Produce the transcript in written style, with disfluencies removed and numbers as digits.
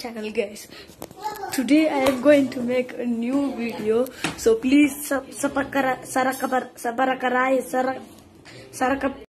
channel, guys. Today I am going to make a new video, so please